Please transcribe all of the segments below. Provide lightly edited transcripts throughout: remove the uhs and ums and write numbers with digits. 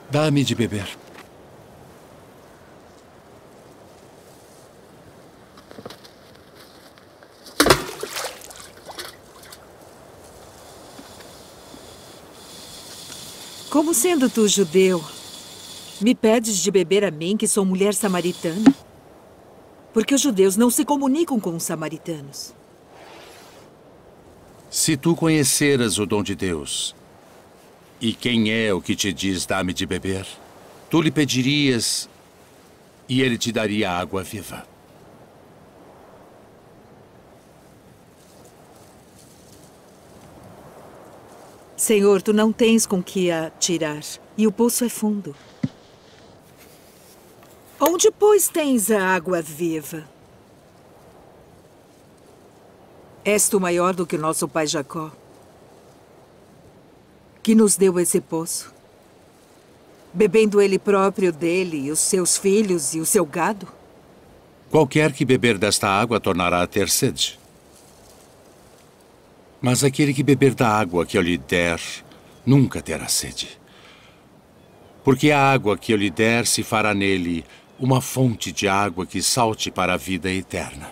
Dá-me de beber. Como sendo tu judeu, me pedes de beber a mim, que sou mulher samaritana? Porque os judeus não se comunicam com os samaritanos. Se tu conheceras o dom de Deus, e quem é o que te diz dá-me de beber, tu lhe pedirias e ele te daria água viva. Senhor, tu não tens com que a tirar, e o poço é fundo. Onde, pois, tens a água viva? És tu maior do que o nosso pai Jacó, que nos deu esse poço, bebendo ele próprio dele, e os seus filhos e o seu gado? Qualquer que beber desta água tornará a ter sede. Mas aquele que beber da água que eu lhe der, nunca terá sede. Porque a água que eu lhe der se fará nele uma fonte de água que salte para a vida eterna.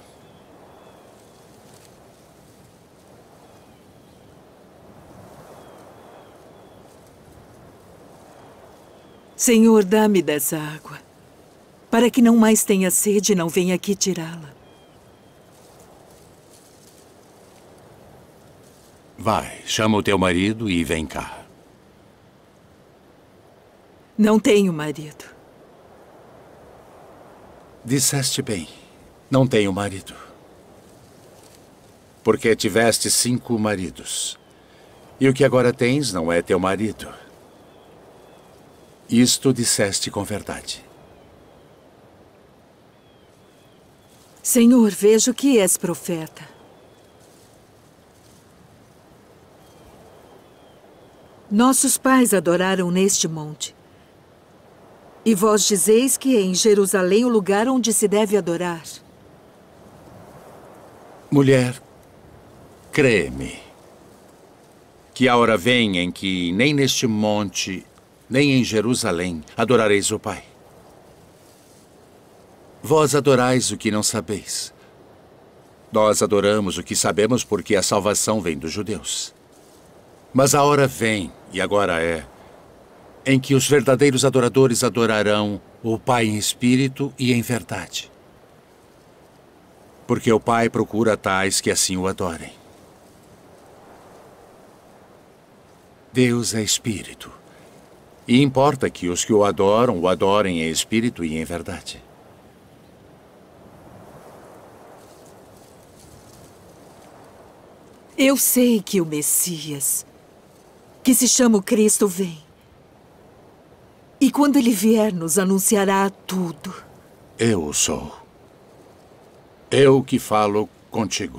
Senhor, dá-me dessa água, para que não mais tenha sede e não venha aqui tirá-la. Vai, chama o teu marido e vem cá. Não tenho marido. Disseste bem, não tenho marido. Porque tiveste 5 maridos, e o que agora tens não é teu marido. Isto disseste com verdade. Senhor, vejo que és profeta. Nossos pais adoraram neste monte. E vós dizeis que é em Jerusalém o lugar onde se deve adorar. Mulher, crê-me, que a hora vem em que nem neste monte, nem em Jerusalém adorareis o Pai. Vós adorais o que não sabeis. Nós adoramos o que sabemos porque a salvação vem dos judeus. Mas a hora vem, e agora é, em que os verdadeiros adoradores adorarão o Pai em espírito e em verdade. Porque o Pai procura tais que assim o adorem. Deus é espírito, e importa que os que o adorem em espírito e em verdade. Eu sei que o Messias, que se chama o Cristo, vem. E quando ele vier, nos anunciará tudo. Eu o sou. Eu que falo contigo.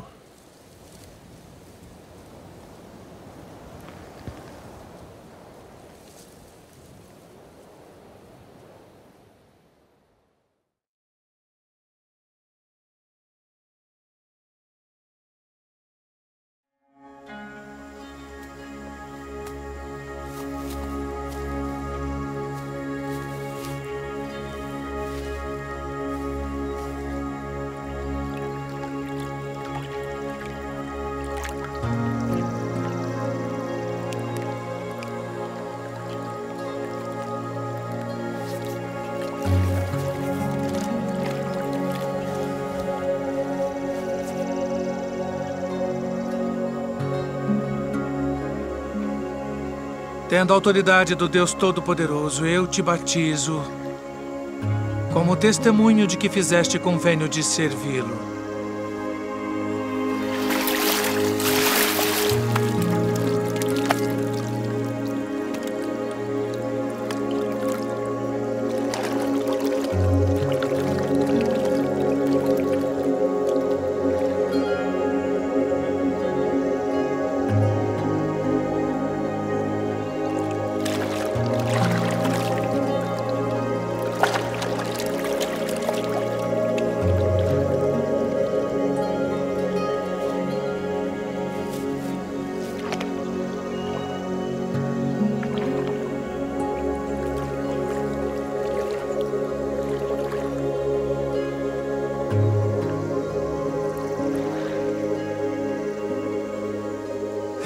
Tendo a autoridade do Deus Todo-Poderoso, eu te batizo como testemunho de que fizeste convênio de servi-lo.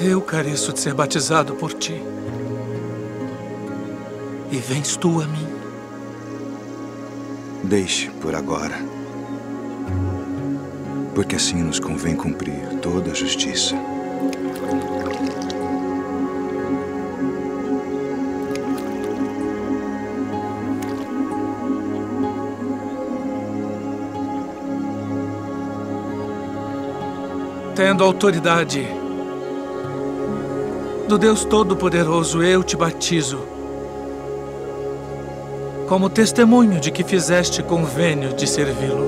Eu careço de ser batizado por ti. E vens tu a mim. Deixe por agora. Porque assim nos convém cumprir toda a justiça. Tendo autoridade do Deus Todo-Poderoso, eu te batizo, como testemunho de que fizeste convênio de servi-lo.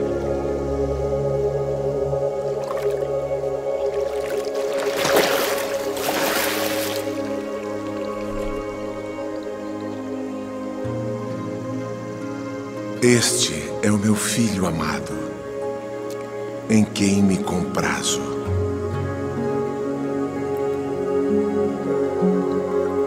Este é o meu filho amado, em quem me comprazo.